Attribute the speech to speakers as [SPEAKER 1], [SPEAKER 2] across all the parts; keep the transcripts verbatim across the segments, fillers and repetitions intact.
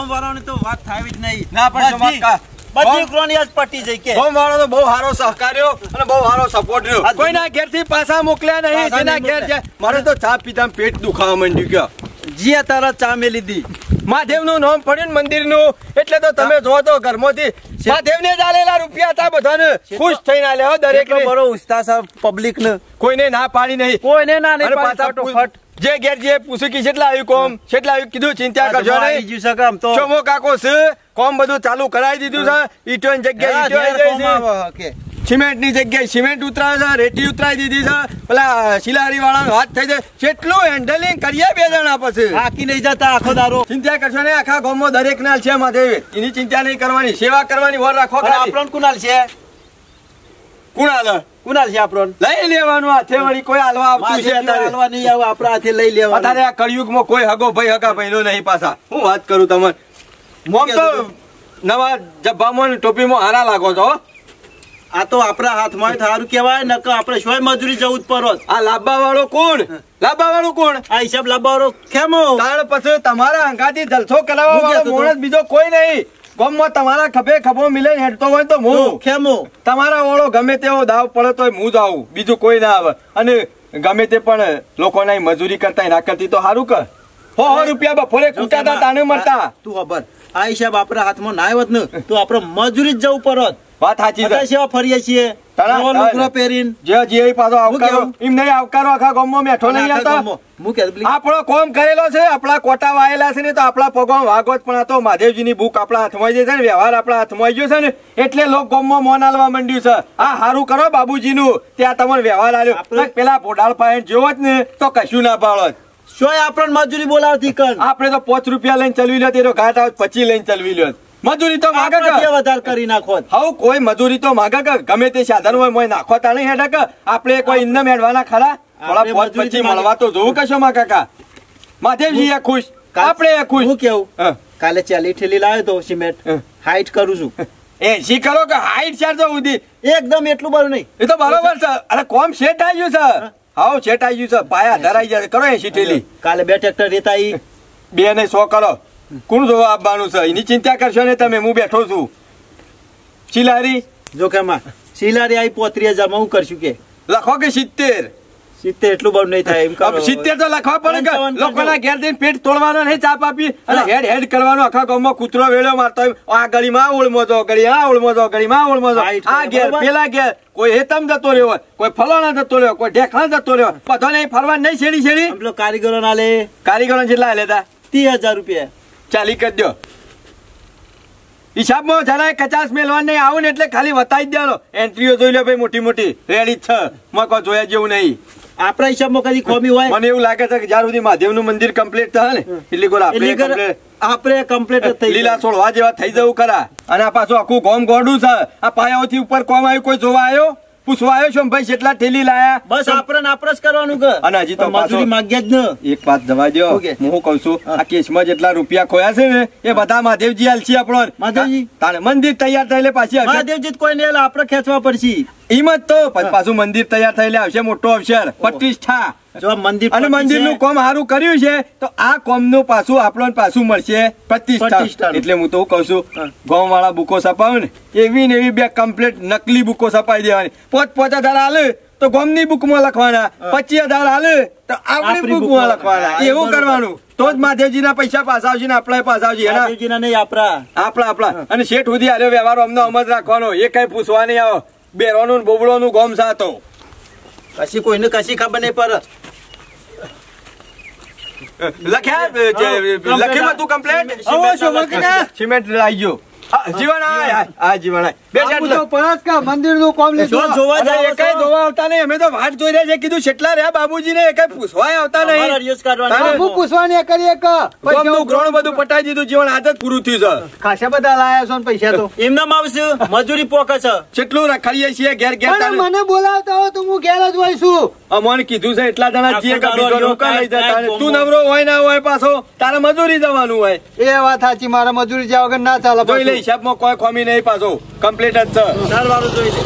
[SPEAKER 1] વાળાની તો વાત થાવી જ નહીં.
[SPEAKER 2] ના પણ સમાકા
[SPEAKER 1] બધી ગ્રોની આજ પટી જઈ કે
[SPEAKER 2] ગોમ વાળો તો બહુ સારો સહકાર્યો અને બહુ સારો સપોર્ટ રહ્યો. કોઈના ઘેરથી પાછા મોકલ્યા નહીં. જેના ઘેર જાય મારે તો ચા પીતા પેટ દુખાવા માંડ્યું કે
[SPEAKER 1] જીયા તારા ચા મે લીધી.
[SPEAKER 2] મહાદેવનું નામ પડ્યું ને મંદિરનું એટલે તો તમે જો તો ઘરમાંથી મહાદેવને જ આલેલા રૂપિયા હતા બધાને ખુશ થઈને આલ્યા દરેક
[SPEAKER 1] બરો ઉસ્તા સાહેબ પબ્લિક ને
[SPEAKER 2] કોઈને ના પાડી નહીં.
[SPEAKER 1] કોઈને ના નહીં
[SPEAKER 2] ફટાફટ જે ઘેર જે પૂછ્યું કે કેટલા આવ્યું કોમ કેટલા આવ્યું કીધું ચિંતા કરજો નહીં. ચોમો કાકો છે કોમ બધું ચાલુ કરાવી દીધું છે. ઈટો ની જગ્યાએ ઈટો આવી જાય છે. સિમેન્ટ ની જગ્યાએ સિમેન્ટ ઉતરાવે છે. રેતી ઉતરાવી દીધી છે. પેલા શિલારી વાળા હાથ થઈ જાય કેટલું હેન્ડલિંગ કરીએ બે જણા પછી
[SPEAKER 1] થાકી નહીં જતા આખો દારો.
[SPEAKER 2] ચિંતા કરશો ને આખા ગામમાં દરેક નાલ છે મહાદેવ એની ચિંતા નહીં કરવાની. સેવા કરવાની વર રાખો.
[SPEAKER 1] આપણને કુનાલ છે
[SPEAKER 2] કુણાલ
[SPEAKER 1] કુનાલ છે આપણને
[SPEAKER 2] લઈ લેવાનું હાથે વળી કોઈ હાલવા આવતું છે
[SPEAKER 1] હાલવા નહીં આવે આપણા હાથે લઈ લેવાનું.
[SPEAKER 2] અત્યારે આ કળિયુગમાં કોઈ હગો ભાઈ હગા ભાઈનો નહીં પાછા. હું વાત કરું તમને મોમ તો નવા જબ્બામાં ટોપીમાં હારા લાગો છો.
[SPEAKER 1] આ તો આપણા હાથમાં સારું કેવાય ને કે આપણે શોય મજૂરી જવું જ પડો.
[SPEAKER 2] આ લાંબા વાળો કોણ લાંબા વાળું કોણ
[SPEAKER 1] આ હિસાબ લાંબા વાળો કેમો
[SPEAKER 2] તાણ પછી તમારા અંગાથી જલસો કરાવવા વાળો માણસ બીજો કોઈ નહીં. ગામમાં તમારા ખભે ખભો મિલે હેડતો હોય તો હું
[SPEAKER 1] ખેમો
[SPEAKER 2] તમારા વાળો ગમે તેવો દાવ પડે તો હું જ આવું બીજું કોઈ ના આવે. અને ગમે તે પણ લોકોના મજૂરી કરતા ના કરતી તો સારું કર. હો હો રૂપિયા બપોરે કૂટાતા તાને મળતા.
[SPEAKER 1] તું ખબર આ હિસાબ આપણા હાથમાં ના આવ્યો ને તો આપણે મજૂરી જ જવું પડત.
[SPEAKER 2] વાત સાચી છે.
[SPEAKER 1] સેવા ફરીએ છીએ પહેરીને
[SPEAKER 2] જે જે પાછો આવકારો એમ નહીં આવકારો આખા ગામમાં મેઠો નહીં આવતો. આપણો કોમ કરેલો છે આપણા કોટા વાયેલા છે ને તો આપણા પગમાં વાગો જ. પણ આ તો મહાદેવજીની બુક આપણા હાથમાં છે ને વ્યવહાર આપણા હાથમાં ગયો છે ને એટલે લોક ગામમાં મોન આલવા માંડ્યું છે. આ સારું કરો બાબુજીનું ત્યાં તમને વ્યવહાર આલ્યો. પેલા પોડાળ પાયણ જેવો જ ને તો કશું ના પાડો.
[SPEAKER 1] શોય આપણને મજૂરી બોલાવતી કર.
[SPEAKER 2] આપણે તો પાંચ રૂપિયા લઈને ચલવી લ્યો તેનો ઘાટ આવે પચી લઈને ચલવી લ્યો. મજૂરી તો માગે
[SPEAKER 1] વધારે કરી નાખો.
[SPEAKER 2] હવે કોઈ મજૂરી તો માગે કે ગમે તે સાધન હોય મોય નાખો તાણી હેડે કે આપણે કોઈ ઇન્દમ હેડવાના ખરા. થોડા પછી મળવા તો જોવું કશો માં કાકા. મહાદેવજી એ ખુશ આપણે એ ખુશ.
[SPEAKER 1] હું કેવું કાલે ચાલી ઠેલી લાવ્યો તો સિમેન્ટ હાઈટ કરું છું.
[SPEAKER 2] એસી કરો કે હાઈટ ચાર તો ઉધી
[SPEAKER 1] એકદમ એટલું બધું નહીં.
[SPEAKER 2] એ તો બરોબર છે. અરે કોમ સેટ આવી ગયું છે. હાવ સેટ આવી ગયું છે. પાયા ધરાઈ જાય કરો એસી ઠેલી.
[SPEAKER 1] કાલે બે ટ્રેક્ટર રેતા
[SPEAKER 2] બે ને સો કરો. કોણ જોવા આપવાનું છે એની ચિંતા કરશો ને તમે. હું બેઠો છું. શિલારી
[SPEAKER 1] જો કે શિલારી આવી પોત્રીસ હજાર માં હું કરશું કે
[SPEAKER 2] લખો કે સિત્તેર
[SPEAKER 1] સિત્તેર એટલું બહુ નહીં થાય. એમ
[SPEAKER 2] સિત્તેર તો લખવા પડે. લોકોના ઘેર જઈને પેટ તોડવાનો નહીં ચાપ આપી અને હેડ હેડ કરવાનો. આખા ગામમાં કૂતરો વેળો મારતો આ ગળીમાં ઓળમો જો ગળી આ ઓળમો જો ગળીમાં ઓળમો જો આ ઘેર પેલા ઘેર કોઈ હેતમ જતો રહ્યો હોય કોઈ ફલાણા જતો રહ્યો કોઈ ઢેખા જતો રહ્યો બધો નહીં ફરવા નહીં છેડી છેડી.
[SPEAKER 1] કારીગરો ના લે
[SPEAKER 2] કારીગરો કેટલા લેતા
[SPEAKER 1] ત્રીસ હજાર રૂપિયા
[SPEAKER 2] ચાલી કરી દો. હિસાબમાં જરાય કચાસ મેલવા નહીં આવું ને એટલે ખાલી બતાવી દેવાનો. એન્ટ્રીઓ જોઈ લો ભાઈ મોટી મોટી રેડી જ છે. મેં કોઈ જોયા જેવું નહીં.
[SPEAKER 1] આપણા હિસાબમાં કદી ખોમી હોય.
[SPEAKER 2] મને એવું લાગે છે કે જ્યાં સુધી મહાદેવનું મંદિર કમ્પ્લીટ થાય ને એટલી ગોળ આપણે
[SPEAKER 1] આપણે કમ્પ્લીટ થઈ
[SPEAKER 2] લીલા છોડવા જેવા થઈ જવું ખરા. અને આ પાછું આખું ગોમ ગોડું છે. આ પાયાઓથી ઉપર કોમ આવ્યું કોઈ જોવા આવ્યો પૂછવા આવ્યો છો ભાઈ કેટલા ઠેલી લાયા.
[SPEAKER 1] બસ આપણે આપણે જ કરવાનું કે.
[SPEAKER 2] અને હજી તો
[SPEAKER 1] મજૂરી માંગ્યા જ ને.
[SPEAKER 2] એક વાત જવા દો હું કઉ છું આ કેસમાં જેટલા રૂપિયા ખોયા છે ને એ બધા મહાદેવજી આલસી આપણો.
[SPEAKER 1] મહાદેવજી
[SPEAKER 2] તારે મંદિર તૈયાર થયેલે પાછી
[SPEAKER 1] મહાદેવજી કોઈ નહીં આપણે ખેંચવા પડશે.
[SPEAKER 2] હિંમત તો પાછું મંદિર તૈયાર થયેલે આવશે મોટો અવસર પ્રતિષ્ઠા.
[SPEAKER 1] જો મંદિર
[SPEAKER 2] અને મંદિર નું કામ સારું કર્યું છે તો આ કામ નું પાછું આપણને પાછું મળશે પ્રતિષ્ઠા. એટલે હું તો કઉ છું ગામ વાળા બુકો છપાવે ને એવી ને એવી બે કમ્પ્લીટ નકલી બુકો છપાઈ દેવાની. પોત પોચ હજાર હાલે તો ગામ ની બુક માં લખવાના. પચીસ હજાર હાલે તો આપણી બુક માં લખવાના. એવું કરવાનું તો જ મહાદેવજી ના પૈસા પાછા આવશે ને આપણા પાછા આવશે. આપણા આપણા અને શેઠ સુધી હારે વ્યવહાર અમને અમદ રાખવાનો. એ કઈ પૂછવા નહીં આવો. બેરોનું બોબડોનું ગોમ સાતો
[SPEAKER 1] કશી કોઈને કશી ખબર નહીં પડે.
[SPEAKER 2] લખ્યા લખ્યું તું કમ્પ્લેટ સિમેન્ટ લાવી ગયો. જીવન આ જીવન
[SPEAKER 1] મંદિર નું કામ
[SPEAKER 2] જોવા જાય કઈ જોવા આવતા નહીં. અમે તો વાત જોઈ રહ્યા છે. કીધું કેટલા રહ્યા બાબુજી ને કઈ પૂછવા આવતા નહીં.
[SPEAKER 1] પૂછવાની કરીએ
[SPEAKER 2] ઘણું બધું પટાઈ દીધું. જીવન આજ જ પૂરું થયું છે.
[SPEAKER 1] ખાસા બધા લાયા છો પૈસા તો એમનામ આવશે. મજૂરી પોકે છે
[SPEAKER 2] કેટલું રખડીએ છીએ ઘેર ઘેર.
[SPEAKER 1] મને બોલાવતા હો તો હું ઘેર જ હોય છું.
[SPEAKER 2] અમને કીધું છે એટલા જણા છીએ તું નવરો હોય ના હોય પાછો તારે મજૂરી જવાનું હોય.
[SPEAKER 1] એ વાત સાચી. મારા મજૂરી જ્યાં વગર ના ચાલે.
[SPEAKER 2] હિસાબમાં કોઈ ખોમી નહીં પાછો કમ્પ્લીટ જ છે.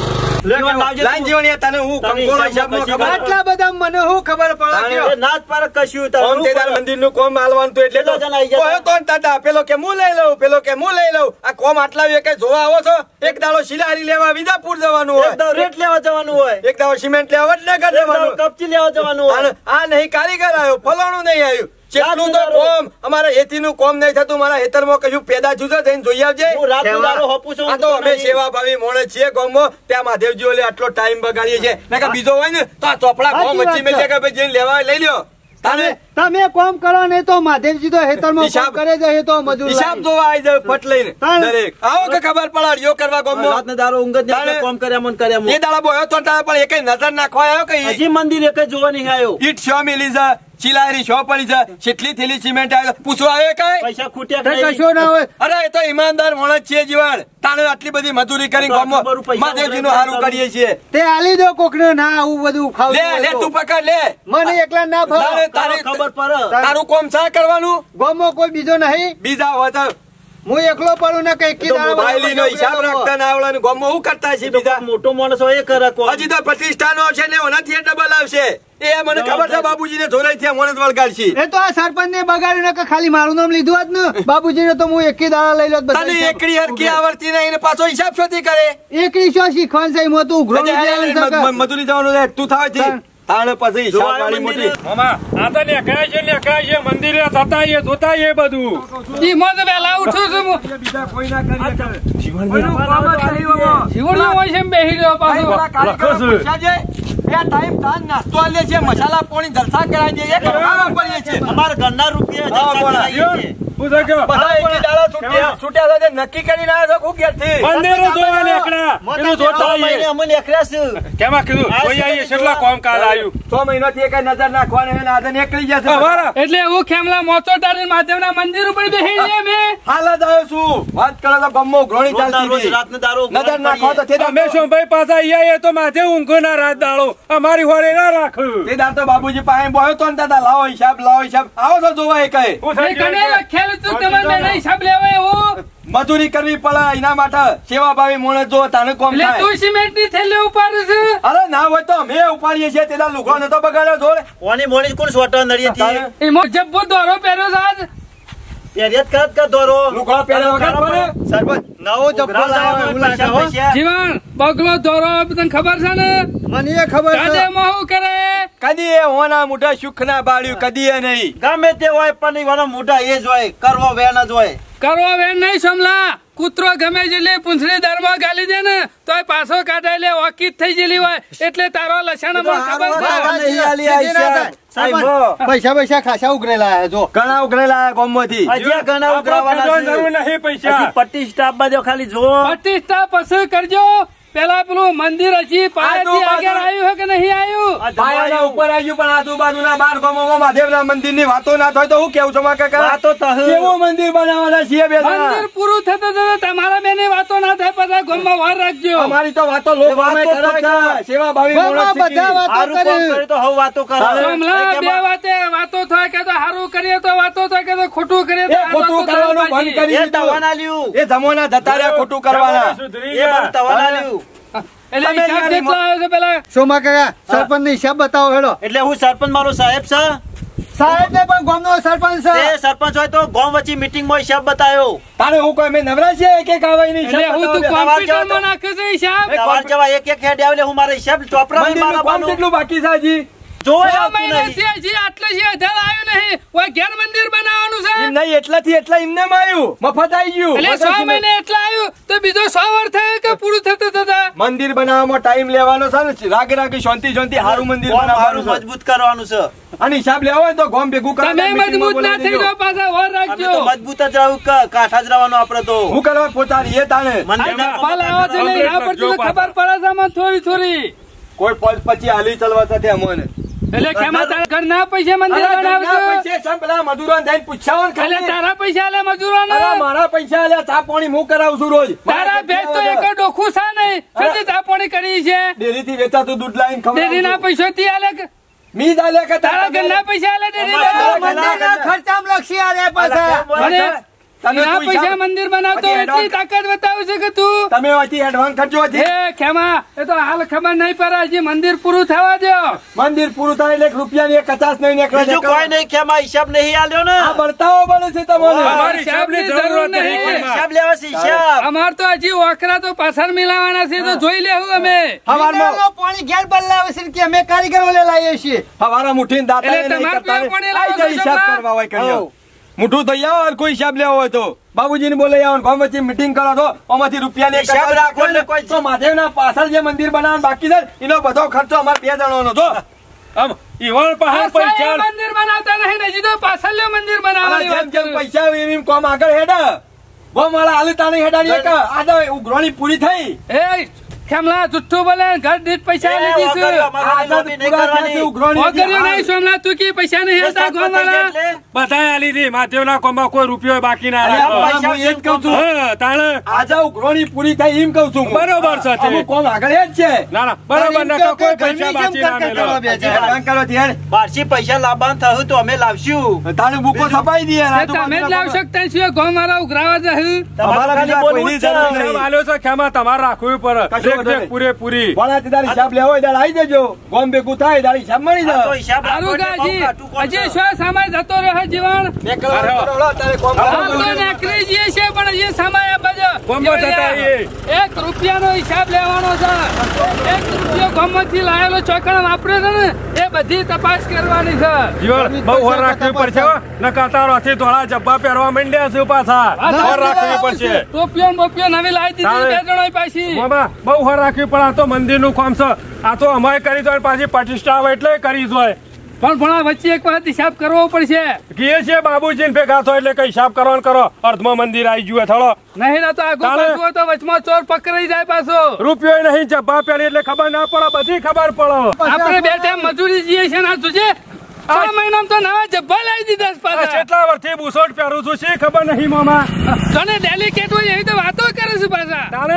[SPEAKER 1] જીવન લાવજે તું.
[SPEAKER 2] લાઈન જીવન યાર, તને હું
[SPEAKER 1] તને
[SPEAKER 2] કંકોડો
[SPEAKER 1] હિસાબમાં
[SPEAKER 2] હિસાબમાં
[SPEAKER 1] કશી
[SPEAKER 2] ખબર.
[SPEAKER 3] આટલા બધા મને શું ખબર પડે
[SPEAKER 1] એ ના જ પાડે કશું તારું.
[SPEAKER 2] કોમ તેદાર મંદિરનું કોમ હાલવાનું હતું એટલે તો
[SPEAKER 1] કેટલા જણા આઈ ગયા?
[SPEAKER 2] કોયો તો ને દાદા, પેલો કે હું લઈ લઉં, પેલો કે હું લઈ લઉં. આ કોમ આટલા વેકે જોવા આવો છો? એક દાડો શિલારી લેવા વિજાપુર જવાનું
[SPEAKER 1] એક
[SPEAKER 2] હોય,
[SPEAKER 1] દાવ રેટ લેવા જવાનું હોય,
[SPEAKER 2] એક દાડો સિમેન્ટ લેવા વડનગર
[SPEAKER 1] એક દાવ
[SPEAKER 2] જવાનું.
[SPEAKER 1] કપચી લેવા જવાનું હોય.
[SPEAKER 2] અને આ નહીં કારીગર આવ્યો, ફલાણું નહીં આવ્યું. જેટલું તો કોમ અમારા હેતીનું કોમ નહીં થતું, મારા હેતરમાં કશું પેદા જુદા થઈને જોઈ આવજે.
[SPEAKER 1] હું રાતનો દાડો હપું છું.
[SPEAKER 2] આ તો અમે સેવા ભાવી મોણે છીએ ગામમાં. ત્યાં મહાદેવજી ઓલે આટલો ટાઈમ બગાડીએ છીએ. નકર બીજો હોય ને તો આ ચોપડા ગામ વચ્ચે મેં કે ભાઈ જઈને લેવા લઈ લ્યો. તારે
[SPEAKER 3] તમે કોમ કરો ને તો મહાદેવજી તો હેતરમાં
[SPEAKER 2] હિસાબ-
[SPEAKER 3] કરે છે, એ તો મજૂર
[SPEAKER 2] હિસાબ
[SPEAKER 3] લાગે.
[SPEAKER 2] જોવા આવી જાય ફટ લઈને
[SPEAKER 3] તારે-
[SPEAKER 2] દરેક. આવો કે ખબર પડાડ્યો કરવા ગામમાં.
[SPEAKER 1] રાતનો દાડો ઊંઘ જ નહીં આવતી,
[SPEAKER 2] તારે-
[SPEAKER 1] કોમ કર્યા મન કર્યા મન.
[SPEAKER 2] એ દાડા બોયો તો તારે પણ એકેય નજર નાખવા આવ્યો કે
[SPEAKER 1] હજી મંદિર એક જોવા નહીં આવ્યો.
[SPEAKER 2] ઈટ શો મિલી છે, ચિલારી શો પડી છે, કેટલી થેલી સિમેન્ટ આવ્યો પૂછવા આવ્યો કઈ?
[SPEAKER 1] પૈસા ખૂટ્યા
[SPEAKER 3] કઈ
[SPEAKER 1] કે નહીં?
[SPEAKER 3] કશો ના હોય.
[SPEAKER 2] અરે એ તો ઈમાનદાર માણસ છીએ જીવાડ. તાણે આટલી બધી મજૂરી કરી
[SPEAKER 1] તો
[SPEAKER 2] ગામમાં
[SPEAKER 1] ખબર પૈસા
[SPEAKER 2] મહાદેવજીનું
[SPEAKER 1] વપરાય
[SPEAKER 2] હારું કરીએ છીએ.
[SPEAKER 3] તે આલી દો કોકને, ના આવું બધું ખાવું
[SPEAKER 2] લે
[SPEAKER 3] હોય
[SPEAKER 2] લે
[SPEAKER 3] તો.
[SPEAKER 2] તું પકડ લે.
[SPEAKER 3] મને એકલા ના
[SPEAKER 2] તારે-
[SPEAKER 3] ફાવે.
[SPEAKER 1] તારો ખબર પડે.
[SPEAKER 2] તારું કોમ શા કરવાનું?
[SPEAKER 3] ગામમાં કોઈ બીજો નહીં,
[SPEAKER 2] બીજા હોય તો
[SPEAKER 3] હું એકલો પડું ને કઈ
[SPEAKER 1] તો
[SPEAKER 2] બાયલી નો હિસાબ રાખતા ના આવડે ને ગામમાં હું કરતા છે
[SPEAKER 1] તો
[SPEAKER 2] બીજા?
[SPEAKER 1] કોઈ મોટો માણસ હોય એ કરે કોમ.
[SPEAKER 2] હજી તો પ્રતિષ્ઠાનો આવશે ને ઓનાથી ડબલ આવશે. એ મને ખબર છે બાબુજીને ધોરાઈ થયા મોણસ વળગાડશે.
[SPEAKER 3] એ તો આ સરપંચ ને બગાડ્યું ને કે ખાલી મારું નામ લીધું હોત ને બાબુજી ને તો હું એકી દાડા લઈ લોત. બધા
[SPEAKER 2] તને
[SPEAKER 3] હિસાબ.
[SPEAKER 2] એકડી હરકી આવડતી નહીં ને પાછો હિસાબ શોધી કરે.
[SPEAKER 3] એકડી શું શીખવાનું છે એમાં તું ઉઘરો
[SPEAKER 2] કજે
[SPEAKER 3] નથી આવી
[SPEAKER 2] મ-
[SPEAKER 3] શકે.
[SPEAKER 2] મ- મજૂરી જવાનું છે તું થાય છે
[SPEAKER 3] તાણ.
[SPEAKER 2] તાણે પછી
[SPEAKER 1] જો
[SPEAKER 2] હિસાબ
[SPEAKER 1] આ
[SPEAKER 2] વાળી
[SPEAKER 1] મંદિરે-
[SPEAKER 2] મોટી
[SPEAKER 4] મામા આ તો ને કહે છે ને કહે છે મંદિરે થતા એ જોતા એ બધું
[SPEAKER 5] ઈ મોત વેલા ઉઠું છું હું.
[SPEAKER 2] બીજા કોઈ ના કરી
[SPEAKER 5] જીવણનો હોય છે એમ બેહી રહ્યો પાછો.
[SPEAKER 2] ટાઈમ તાન નાસ્તો આલે છે, મસાલા પાણી જલસા કરાવી દે, એ કરવાનો પડીએ છે.
[SPEAKER 1] અમારા ઘરના રૂપિયા
[SPEAKER 2] હા,
[SPEAKER 1] જલસા
[SPEAKER 2] બોલા.
[SPEAKER 1] કરાવીએ છીએ.
[SPEAKER 4] પૂછો કે
[SPEAKER 2] બધા એકી દાડા છૂટ્યા છૂટ્યા છે, નક્કી કરીને આવ્યા છો ઘેરથી.
[SPEAKER 4] મંદિરો જોવા નીકળ્યા એનું
[SPEAKER 1] છ
[SPEAKER 4] જોતા
[SPEAKER 1] મહિને
[SPEAKER 4] આવીએ.
[SPEAKER 1] અમે નીકળ્યા છે.
[SPEAKER 4] કેમાં કીધું કોઈ આવીએ કેટલા કોમ કાલ આવ્યું
[SPEAKER 2] છ મહિનાથી એક નજર નાખવાની અને આજે નીકળી જશે.
[SPEAKER 4] અમારા
[SPEAKER 5] એટલે હું ખેમલા મોચો ટાળીને મહાદેવના મંદિર ઉપર બેહી રહ્યા મેં.
[SPEAKER 2] હાલ જ આવ્યો છું. વાત કરો તો ગમો ઘોણી
[SPEAKER 1] રોજના
[SPEAKER 2] ચાલતી
[SPEAKER 1] રોજ
[SPEAKER 2] હતી.
[SPEAKER 1] રાતનો દારૂ
[SPEAKER 2] નજર નાખો તો તે દાડો-
[SPEAKER 4] અમે શું ભાઈ પાછા અહીંયા તો માથે ઊંઘ ના રાત દાડો અમારી હોરે ના રાખું
[SPEAKER 2] તે દાડો તો બાબુજી પાસે બોયો તો ને દાદા લાવો હિસાબ લાવો હિસાબ આવો તો જોવા એ કહે.
[SPEAKER 5] એ કને લખેલું તું તમારે બેને હિસાબ લેવાય એવું.
[SPEAKER 2] મજૂરી કરવી પડે એના માટે સેવા ભાવી મોણે જો તાને કોમ
[SPEAKER 5] એટલે
[SPEAKER 2] થાય.
[SPEAKER 5] તું સિમેન્ટ ની થેલી ઉપાડે છે.
[SPEAKER 2] અરે ના હોય તો અમે ઉપાડીએ છીએ તે દાડો લુગડો નતો બગાડ્યો જોડે.
[SPEAKER 1] કોની મોણી કોણ સોટા નડીએથી?
[SPEAKER 2] તારે
[SPEAKER 5] એમાં જબ્બો દોરો પહેર્યો છે આજ.
[SPEAKER 1] પહેર્યા જ કરત કર દોરો.
[SPEAKER 2] લુગડો પહેર્યા વગર પડે?
[SPEAKER 3] સરપંચ નવો જબ્બો લાવ્યો એવું લાગે
[SPEAKER 1] પૈસા
[SPEAKER 3] હો.
[SPEAKER 1] પૈસા.
[SPEAKER 5] જીવન બગલો દોરો તને ખબર છે ને.
[SPEAKER 3] મને એ ખબર છે.
[SPEAKER 5] કાંદેમાં શું કરે.
[SPEAKER 2] કદી એ હોના મોઢા સુખ ના બાળ્યું કદી એ નહીં.
[SPEAKER 1] ગમે તે હોય પણ ઈ વાળા મોઢા એ જ હોય, કરવો વેણ જ હોય.
[SPEAKER 5] કરવો વેણ નહીં સમલા. કૂતરો ગમે જેટલી પૂંછડી દરમાં ગાલી દે ને તોય પાછો કાઢાય લે ઓકીત થઈ ગયેલી હોય એટલે તારો લસણ ખબર
[SPEAKER 1] બાબા
[SPEAKER 5] છે.
[SPEAKER 1] નહીં આલી આ હિસાબ. સાહેબ,
[SPEAKER 3] પૈસા પૈસા ખાસા ઉઘરેલા છે જો.
[SPEAKER 2] ઘણા ઉઘરેલા ગામમાંથી.
[SPEAKER 1] હજી આ ઘણા ઉઘરાવાના છે.
[SPEAKER 4] જરૂર નહીં પૈસા
[SPEAKER 1] હજી પટ્ટી સ્ટાફ બાજુ ખાલી જો.
[SPEAKER 5] પ્રતિષ્ઠા પછી કરજો. પેલા પેલું મંદિર હજી પાયાથી
[SPEAKER 2] આજુબાજુ-
[SPEAKER 5] આગળ આવ્યું છે કે નહીં આવ્યું.
[SPEAKER 1] આ
[SPEAKER 2] પાયાના
[SPEAKER 1] જમાયું.
[SPEAKER 2] ઉપર આવ્યું પણ આજુબાજુના બાર ગામોમાં મહાદેવના મંદિરની વાતો ના થાય તો હું કેવું છું માં કાકા?
[SPEAKER 1] વાતો તહ.
[SPEAKER 2] કેવું મંદિર બનાવવાના છીએ બે જણા?
[SPEAKER 5] મંદિર પૂરું થતું થતું તમારા બેની વાતો ના થાય પાછા ગામમાં વાર રાખજો.
[SPEAKER 2] અમારી તો વાતો લોકો
[SPEAKER 1] વાતો
[SPEAKER 2] અમે કરે
[SPEAKER 1] તો
[SPEAKER 2] છે. સેવા ભાવી
[SPEAKER 3] ગામમાં
[SPEAKER 2] મોણસ
[SPEAKER 3] બધા
[SPEAKER 2] શીખી.
[SPEAKER 3] વાતો
[SPEAKER 1] હારું કામ
[SPEAKER 3] કરી.
[SPEAKER 1] કર્યું તો હવે વાતો કરો.
[SPEAKER 5] સમલા બે
[SPEAKER 1] કેમાં?
[SPEAKER 5] વાતે વાતો થાય કે તો સારું કરીએ તો વાતો થાય કે તો ખોટું કરીએ તો
[SPEAKER 2] એ
[SPEAKER 5] આ
[SPEAKER 2] ખોટું
[SPEAKER 5] વાતો
[SPEAKER 2] કરવાનું
[SPEAKER 5] થાય
[SPEAKER 2] બંધ
[SPEAKER 5] પાછી.
[SPEAKER 2] કરી
[SPEAKER 1] એ
[SPEAKER 2] દીધું.
[SPEAKER 1] તવાના લ્યું.
[SPEAKER 2] એ જમોના જતા રહ્યા ખોટું કરવાના.
[SPEAKER 4] સુધરી
[SPEAKER 1] એ
[SPEAKER 4] ગયા.
[SPEAKER 1] બંધ તવાના લ્યું.
[SPEAKER 5] એટલે
[SPEAKER 2] તમે
[SPEAKER 5] હિસાબ
[SPEAKER 2] યાર
[SPEAKER 5] કેટલો આવ્યો છે પેલા.
[SPEAKER 3] સોમા કાકા સરપંચ ને હિસાબ બતાવો હેડો.
[SPEAKER 1] એટલે હું સરપંચ મારો સાહેબ છે.
[SPEAKER 3] સાહેબ ને પણ ગામનો સરપંચ
[SPEAKER 1] તે
[SPEAKER 3] છે.
[SPEAKER 1] સરપંચ હોય તો ગામ વચ્ચે મીટિંગ માં હિસાબ બતાવ્યો.
[SPEAKER 2] તારે હું કોઈ મેં નવરા છે એક એક આવે નહીં.
[SPEAKER 5] એટલે હું તું કોમ્પ્યુટરમાં નાખે છે હિસાબ.
[SPEAKER 1] સવાર જવા એક એક હેડ આવે હું મારા હિસાબ ચોપરા
[SPEAKER 2] મંદિરનું કામ કેટલું બાકી છે હજી?
[SPEAKER 1] જોવા
[SPEAKER 5] છ
[SPEAKER 1] આવતું
[SPEAKER 5] મહિનાથી
[SPEAKER 1] નહીં.
[SPEAKER 5] હજી આટલે છે હજાર આવ્યું નહીં. ઓય ઘેર મંદિર બનાવવાનું છે.
[SPEAKER 2] એમ નહીં એટલાથી એટલા એમને આવ્યું મફત આવી ગયું.
[SPEAKER 5] એટલે છ મહિને એટલા આવ્યું તો બીજો સો વર્ષ થયો કે પૂરું થતું થતા.
[SPEAKER 2] મંદિર બનાવવામાં ટાઈમ લેવાનો છે ને રાગે રાગે શાંતિ શાંતિ સારું મંદિર
[SPEAKER 1] ગામ
[SPEAKER 2] બનાવવાનું
[SPEAKER 1] હારું
[SPEAKER 2] છે.
[SPEAKER 1] મજબૂત કરવાનું છે.
[SPEAKER 2] અને હિસાબ લેવો હોય તો ગોમ ભેગું
[SPEAKER 5] તમે
[SPEAKER 2] કરીને meeting માં
[SPEAKER 5] મજબૂત ના
[SPEAKER 2] બોલાવી
[SPEAKER 5] થઈ
[SPEAKER 2] દેજો.
[SPEAKER 5] જાઓ પાછા વાર
[SPEAKER 1] અમે
[SPEAKER 5] રાખજો.
[SPEAKER 1] તો મજબૂત જ રહું કા- કાંઠા જ રહેવાનું આપડે તો.
[SPEAKER 2] હું કરવા પોતાની એ તાણે
[SPEAKER 1] મંદિરના
[SPEAKER 5] પાલ આવો છે ને એના પરથી તો ખબર પડે છે આમાં થોડી થોડી.
[SPEAKER 2] કોઈ પદ પછી હાલી ચલવા સાથે અમોને
[SPEAKER 5] એટલે ખેમા તારા ઘર ના પૈસા મંદિર
[SPEAKER 2] અરે ઘરના
[SPEAKER 5] બનાવજો.
[SPEAKER 2] પૈસે છે પેલા મજૂરોને જઈને પૂછાવો ને
[SPEAKER 5] એટલે
[SPEAKER 2] ખાલી.
[SPEAKER 5] તારા પૈસા લે મજૂરોને.
[SPEAKER 2] અરે મારા પૈસા આલ્યા ચા પાણી હું કરાવું છું રોજ.
[SPEAKER 5] તારા ભેજ તો એક ડોખું છે નહીં. કેટલી તાપણી કરી છે.
[SPEAKER 2] ડેરીથી વેચાતું દૂધ લાવીને
[SPEAKER 5] ડેરીના
[SPEAKER 2] ખવડાવું છું.
[SPEAKER 5] પૈસોથી આલે કે
[SPEAKER 2] મી જ આલ્યા કે
[SPEAKER 5] તારા
[SPEAKER 2] તારા
[SPEAKER 5] ઘરના પૈસા આલે ડેરીના.
[SPEAKER 1] અમારા
[SPEAKER 3] મંદિરના ખર્ચામાં લક્ષી આલે પાછા.
[SPEAKER 5] મને
[SPEAKER 2] તમે
[SPEAKER 5] એના
[SPEAKER 2] કોઈ
[SPEAKER 5] પૈસા
[SPEAKER 2] હિસાબ-
[SPEAKER 5] મંદિર બનાવતો
[SPEAKER 2] પછી
[SPEAKER 5] એટલી
[SPEAKER 2] એડવાન્સ-
[SPEAKER 5] તાકાત બતાવે છે કે તું
[SPEAKER 2] તમે હોયથી એડવાન્સ ખર્ચો હોયથી.
[SPEAKER 5] એ ખેમા એ તો હાલ ખબર નહીં પડે હજી મંદિર પૂરું થવા દો.
[SPEAKER 2] મંદિર પૂરું થાય એટલે એક રૂપિયાની એક કચાસ નહીં નીકળે.
[SPEAKER 1] બીજું કોઈ નહીં કેમાં હિસાબ નહીં આલ્યો ને
[SPEAKER 2] આ બળતાઓ બળે છે તમને.
[SPEAKER 4] અમારી હિસાબની જરૂર નથી ખેમા.
[SPEAKER 1] હિસાબ લેવા છે હિસાબ.
[SPEAKER 5] અમાર તો હજી ઓખરા તો પાછળ મિલાવાના છે તો જોઈ લેવું અમે.
[SPEAKER 2] હવારમાં
[SPEAKER 3] મિનરલનો પાણી ઘેર બદલાવે છે કે અમે કારીગરો લે લાવીએ છીએ.
[SPEAKER 2] હવારમાં મુઠ્ઠીને દાંતા
[SPEAKER 5] એટલે
[SPEAKER 2] નહીં
[SPEAKER 5] તમારે
[SPEAKER 2] કરતા
[SPEAKER 5] ત્યાં કોણે
[SPEAKER 2] ને.
[SPEAKER 5] લાવો
[SPEAKER 2] આઈ જાય
[SPEAKER 5] છો
[SPEAKER 2] હિસાબ
[SPEAKER 5] છોકરા?
[SPEAKER 2] કરવા હોય કર્યો.
[SPEAKER 1] હોવ.
[SPEAKER 2] મુઠ્ઠું થઈ આવો અને કોઈ હિસાબ લેવો હોય તો બાબુજીને બોલાઈ આવો ગામ વચ્ચે મીટિંગ કરો તો આમાંથી રૂપિયાની એક
[SPEAKER 1] હિસાબ
[SPEAKER 2] કચાસ
[SPEAKER 1] રાખો ને કોઈ-
[SPEAKER 2] તો મહાદેવના પાછળ જે મંદિર બનાવવાનું બાકી છે ને, એનો બધો ખર્ચો અમારે બે જણાનો જો.
[SPEAKER 4] આમ ઈવણ પાસે
[SPEAKER 5] આ
[SPEAKER 4] પૈસા
[SPEAKER 5] સાહેબ મંદિર બનાવતા નહીં ને, હજી તો પાછળ લ્યો મંદિર
[SPEAKER 2] અને
[SPEAKER 5] બનાવવાની
[SPEAKER 2] જેમ
[SPEAKER 5] વાત
[SPEAKER 2] જેમ
[SPEAKER 5] કરું.
[SPEAKER 2] પૈસા આવે એમ એમ કોમ આગળ હેડે. ગોમાળા હાલી તાણી હેડાડી એક આ તો ઉઘરાણી પૂરી થઈ.
[SPEAKER 5] એ ખેમલા જુઠ્ઠું બોલે ઘર દીઠ પૈસા
[SPEAKER 1] એ
[SPEAKER 5] લીધી
[SPEAKER 1] વગર
[SPEAKER 5] છે.
[SPEAKER 1] અમારે
[SPEAKER 2] આ તો
[SPEAKER 1] લોભી નહીં
[SPEAKER 2] પૂરા
[SPEAKER 1] કરવાની.
[SPEAKER 2] થયા છે ઉઘરાણી.
[SPEAKER 5] વગર્યો નહીં સોમનાથ તું કે પૈસા નહીં હતા ગોવાળા.
[SPEAKER 1] એટલે
[SPEAKER 4] બધાએ આલી હતી મહાદેવના કોમમાં કોઈ રૂપિયો બાકી ના
[SPEAKER 2] અરે
[SPEAKER 4] રાખ્યો.
[SPEAKER 2] આ હું એ જ કહું છું.
[SPEAKER 4] હા તાણે
[SPEAKER 2] આજે ઉઘરાણી પૂરી થઈ એમ કહું છું હું.
[SPEAKER 4] બરોબર છે તે.
[SPEAKER 2] અમુક કોમ આગળ એ જ છે.
[SPEAKER 4] ના ના બરોબર નકર કોઈ પૈસા બાકી ના
[SPEAKER 3] ઘરની જેમ
[SPEAKER 4] મેલો.
[SPEAKER 3] બે હજાર.
[SPEAKER 2] હેરાન કરો ત્યારે.
[SPEAKER 1] બારસી પૈસા લાવવાનું થયું તો અમે લાવશું.
[SPEAKER 2] તાણે બુકો છપાઈ દઈએ.
[SPEAKER 5] એ તમે જ લાવ શકતા છીએ ગોવાળા ઉઘરાવા જશે.
[SPEAKER 2] અમારા
[SPEAKER 1] ખાલી
[SPEAKER 2] બીજા
[SPEAKER 1] બોલવું
[SPEAKER 2] કોઈની
[SPEAKER 1] જ છે.
[SPEAKER 2] જરૂર નહીં.
[SPEAKER 4] હિસાબ આલ્યો છે ખેમા તમારે રાખવું પડે
[SPEAKER 2] કશો
[SPEAKER 4] એક
[SPEAKER 2] વાંધો
[SPEAKER 4] એક
[SPEAKER 2] નહીં.
[SPEAKER 4] પૂરેપૂરી.
[SPEAKER 2] ભણા તે તારી હિસાબ લેવો હોય ત્યારે આવી જજો. ગોમ ભેગું થાય ત્યારે હિસાબ મળી
[SPEAKER 1] આ તો
[SPEAKER 2] જાય.
[SPEAKER 1] હિસાબ રાખો
[SPEAKER 5] સારું
[SPEAKER 1] એટલે બહુ
[SPEAKER 5] હજી
[SPEAKER 1] કાઢું કોમ છે.
[SPEAKER 5] હજી શું સમય જતો રહ્યો જીવન.
[SPEAKER 2] બે કલાક
[SPEAKER 4] અરે.
[SPEAKER 2] કરો, લો, તારે કોમ
[SPEAKER 5] હાલ તો
[SPEAKER 2] કરવાનું.
[SPEAKER 5] નીકળી જઈએ છે પણ હજી સમય બાજુ
[SPEAKER 4] ગોમમાં જતા આવીએ.
[SPEAKER 5] એક રૂપિયાનો હિસાબ લેવાનો છે. એક રૂપિયો ગોમમાંથી લાયેલો ચોકણ વાપરે છે ને એ બધી તપાસ કરવાની છે.
[SPEAKER 4] જીવન બહુ હોર રાખવી પડશે હો. નકર તારોથી ધોળા જબ્બા પહેરવા માંડ્યા છે પાછા. હોર રાખવી પડશે.
[SPEAKER 5] ટોપિયો ને બોપિયો નવી લાવી દીધી બે જણો પાછી.
[SPEAKER 4] મામા બહુ હોર રાખવી પડે. આ તો મંદિરનું કામ છે. આ તો અમારે કરી દો પાછી પ્રતિષ્ઠા આવે એટલે કરી દો.
[SPEAKER 5] પણ પણ આ વચ્ચે એક વખત હિસાબ કરવો પડશે.
[SPEAKER 4] કીએ છે બાબુજી ભેગા થયો એટલે કઈ હિસાબ કરવાનો કરો. અર્ધમાં મંદિર આવી ગયું થોડો
[SPEAKER 5] નહીં ના તો આગળ
[SPEAKER 4] તાણે.
[SPEAKER 5] પાછું હોય તો વચમાં ચોર પકડાઈ જાય પાછો.
[SPEAKER 4] રૂપિયો નહીં જબ્બા પહેરી એટલે ખબર ના પડે. બધી ખબર પડે.
[SPEAKER 5] આપણે બે ટાઈમ મજૂરી જઈએ છે ને જોજે છ મહિનામાં તો નવા જબ્બા લાવી દીધા છે
[SPEAKER 4] આ
[SPEAKER 5] પાછા.
[SPEAKER 4] કેટલા વર્ષથી બુસોટ પહેરું છું શી ખબર નહીં મામા.
[SPEAKER 5] તને ડેલિકેટ હોય એવી તો વાતો કરે છે પાછા.
[SPEAKER 4] તારે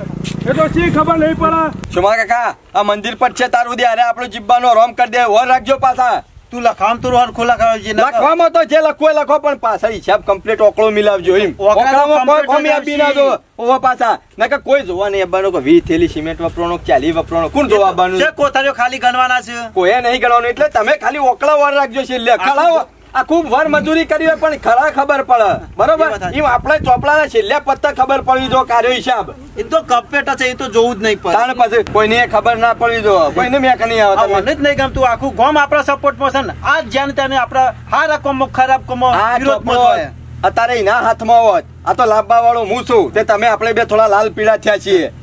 [SPEAKER 4] એ તો શી ખબર નહીં પડે.
[SPEAKER 2] સુમા કાકા આ મંદિર પર છે તારું દે અરે આપણો જીબ્બાનો રોમ કરી દે. વર રાખજો પાછા.
[SPEAKER 1] તું લખામ તું રોહન ખોલા કરાવજે. નકર
[SPEAKER 2] લખવામાં તો જે લખવો એ લખો પણ પાછા હિસાબ કમ્પ્લીટ ઓકળો મિલાવજો એમ.
[SPEAKER 1] ઓકળા તો
[SPEAKER 2] ઓકળામાં કોઈ
[SPEAKER 1] complete
[SPEAKER 2] કોમી આપી ના દો. ઓવા પાછા નકર કોઈ જોવા નહીં આવવાનું કે વીસ થેલી સિમેન્ટ વપરાણો ચાલી વપરાણો કોણ જોવા આવવાનું?
[SPEAKER 1] છે કોથળીઓ ખાલી ગણવાના છે.
[SPEAKER 2] કોઈ નહીં ગણવાનું. એટલે તમે ખાલી ઓકળા વર રાખજો છે લે ખળાવો. આ ખૂબ વર મજૂરી કરી હોય પણ ખરા ખબર પડે
[SPEAKER 1] એ
[SPEAKER 2] બરોબર.
[SPEAKER 1] વાત સાચી.
[SPEAKER 2] એમ આપણે ચોપડાના છેલ્લે પત્તા ખબર પડવી જો કાર્યો હિસાબ.
[SPEAKER 1] એ તો કમ્પ્લીટ છે. એ તો જોવું જ નહીં પડે.
[SPEAKER 2] તાણ પછી કોઈને ખબર ના પડવી જો કોઈને મેં નહીં
[SPEAKER 1] આ
[SPEAKER 2] આવતા.
[SPEAKER 1] મને જ નહીં ગમતું. આખું ગામ આપણા સપોર્ટમાં છે ને. આ જ જ્યાં તને આપણા હારા કોમો ખરાબ કોમો
[SPEAKER 2] આ
[SPEAKER 1] વિરોધમાં
[SPEAKER 2] ચોપડો
[SPEAKER 1] હોય.
[SPEAKER 2] અત્યારે એના હાથમાં હોત. આ તો લાભવા વાળો હું છું તે તમે આપણે બે થોડા લાલ પીળા થયા છીએ.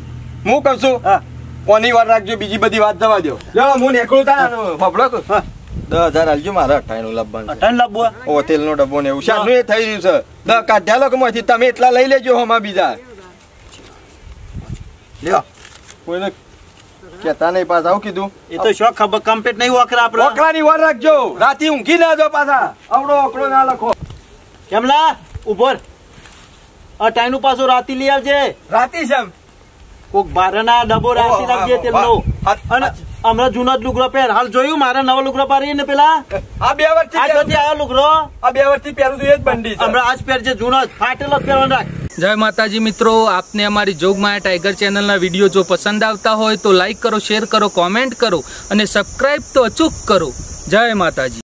[SPEAKER 2] હું કહું છું
[SPEAKER 1] હા.
[SPEAKER 2] કોની વાર રાખજો બીજી બધી વાત જવા દો. લો હું નીકળું તા ફફડો
[SPEAKER 1] હા.
[SPEAKER 2] દસ હજાર હાલજો મારે અઠાઈનું લાવવાનું છે.
[SPEAKER 1] અઠાણ લાવવું
[SPEAKER 2] ઓ તેલનો ડબ્બો ને એવું શાકનું એ થઈ રહ્યું છે. દસ કાઢ્યા લોકો માંથી તમે એટલા લઈ લેજો હોમાં બીજા
[SPEAKER 1] લ્યો.
[SPEAKER 2] કોઈને કેતા નહીં પાછા આવું કીધું.
[SPEAKER 1] એ તો શું ખબર કમ્પ્લીટ નહીં વખરા આપણે.
[SPEAKER 2] ઓકળાની વાર રાખજો. રાતે ઊંઘી ના જો પાછા. આવડો ઓકળો ના લખો.
[SPEAKER 1] કેમલા ઉભો અટાઈ નું પાછું રાતી લઈ આવજે.
[SPEAKER 2] રાતી છે એમ.
[SPEAKER 1] કોક બારના ડબ્બો રાતી રાખજે તેલનો.
[SPEAKER 2] હા.
[SPEAKER 1] અને હમણાં જૂનો જ લુગડો પહેર. હાલ જોયું મારા નવો લુગડો પારી ને પેલા
[SPEAKER 2] આ બે વર્ષથી
[SPEAKER 1] આ
[SPEAKER 2] પહેરું
[SPEAKER 1] જોતી આવ્યો લુગડો.
[SPEAKER 2] આ બે વર્ષથી પહેરું છું એ જ બંડી છે.
[SPEAKER 1] હમણાં આજ પહેરજે. જૂનો જ ફાટેલો જ પહેરવાનો રાખ.
[SPEAKER 5] જય માતાજી મિત્રો, આપને અમારી જોગમાયા ટાઈગર ચેનલના વિડીયો જો પસંદ આવતા હોય તો લાઈક કરો, શેર કરો, કોમેન્ટ કરો અને સબસ્ક્રાઇબ તો અચૂક કરો. જય માતાજી.